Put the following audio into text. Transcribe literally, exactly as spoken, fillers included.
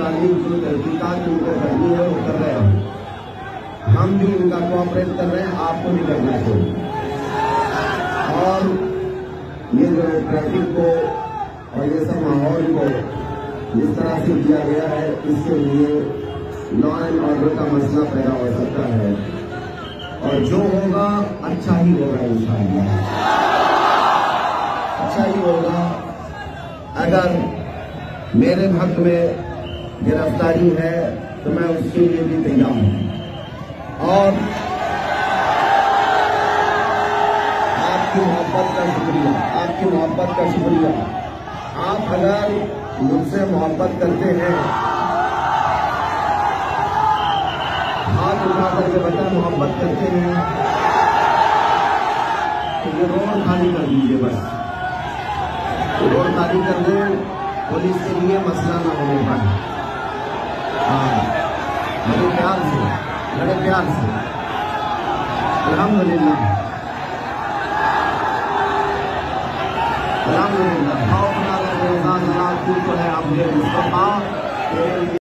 गाड़ी जो तहकीकात उनको करनी है वो कर रहे हैं। हम भी इनका कोऑपरेट कर रहे हैं, आपको भी करना चाहिए। और ये जो ट्रैफिक को और ये सब माहौल को जिस तरह से किया गया है, इसके लिए लॉ एंड ऑर्डर का मसला पैदा हो सकता है और जो होगा अच्छा ही होगा इंशाअल्लाह, अच्छा ही होगा। अगर मेरे हक में गिरफ्तारी है तो मैं उसके लिए भी तैयार हूं। और आपकी मोहब्बत का शुक्रिया, आपकी मोहब्बत का शुक्रिया। आप अगर मुझसे मोहब्बत करते हैं, हाथ उठा करके बता मोहब्बत करते हैं, तो ये रोड खाली कर दीजिए। बस रोड खाली कर दें, पुलिस के लिए मसला न होने पाए। हाँ, बड़े प्यार से, बड़े प्यार से। अल्हम्दुलिल्लाह, अल्हम्दुलिल्लाह। भाव बना रहे हैं, है आपके मुस्तफा।